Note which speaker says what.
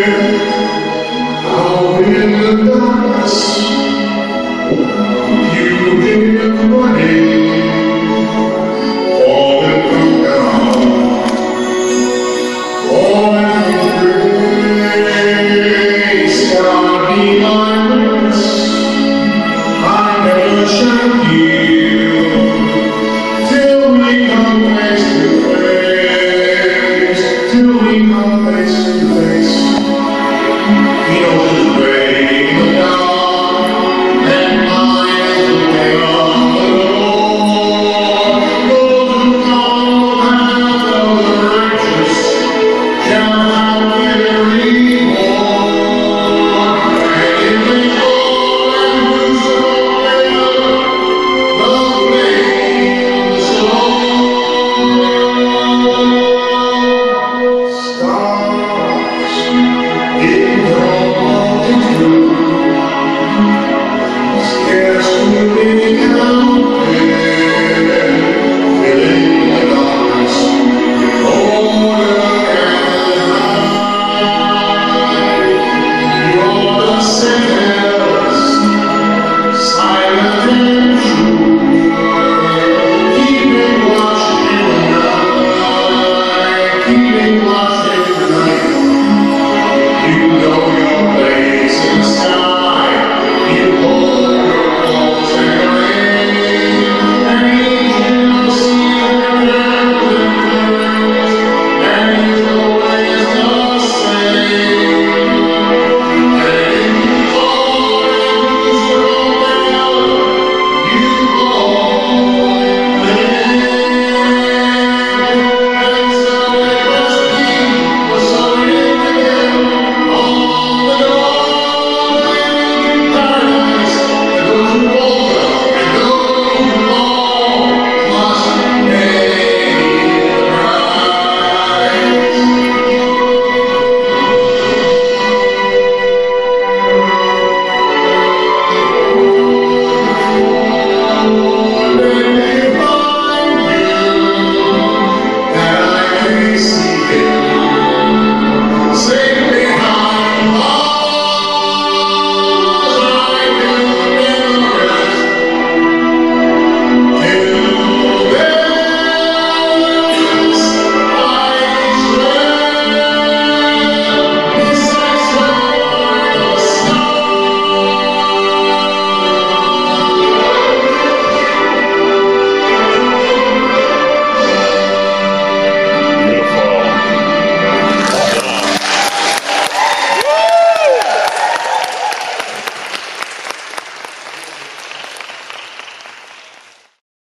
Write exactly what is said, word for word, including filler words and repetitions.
Speaker 1: out in the darkness, you give money, falling from down, falling from grace. God be my witness, I never shall yield till we come face to face, till we come face to face. He knows his way in the dark, and mine is the way of the Lord. Those who follow the path of the righteous shall have their reward. And if they fall and lose the way, the flames stars in the multitude.